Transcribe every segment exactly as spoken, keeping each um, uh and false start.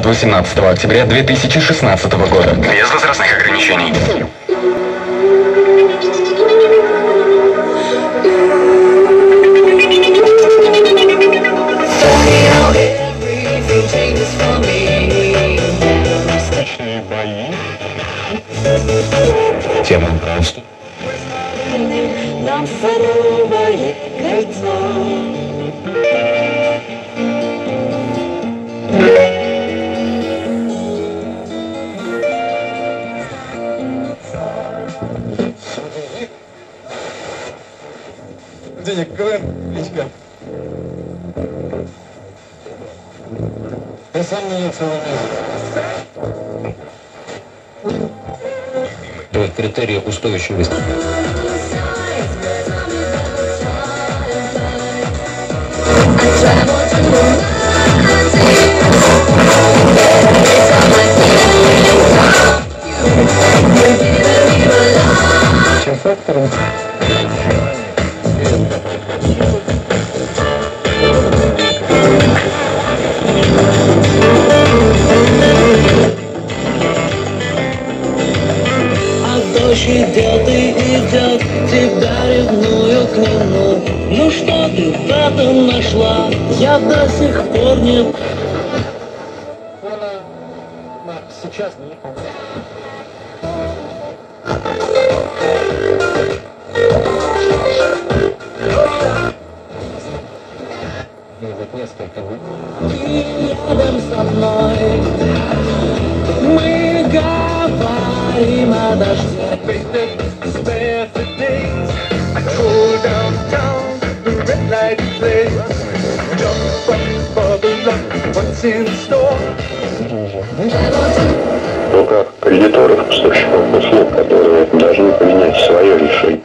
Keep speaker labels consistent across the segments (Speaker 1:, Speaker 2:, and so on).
Speaker 1: от восемнадцатого октября две тысячи шестнадцатого года. Без возрастных ограничений.
Speaker 2: Тема просто.
Speaker 3: Нам садовое кольцо.
Speaker 4: Денег КВН, кличка. Ты сам меня целый месяц.
Speaker 2: По критериям устойчивости.
Speaker 4: Чем фактором?
Speaker 3: Идет и идет, тебя ревную к нему. Ну что ты в этом нашла? Я до сих пор не...
Speaker 4: Она сейчас не помню. Вот несколько
Speaker 3: И рядом со мной мы говорим о дожде.
Speaker 5: В руках кредиторов, поставщиков услуг, которые должны принять свое решение.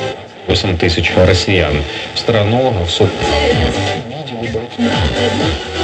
Speaker 2: восемь тысяч россиян в страну в суд.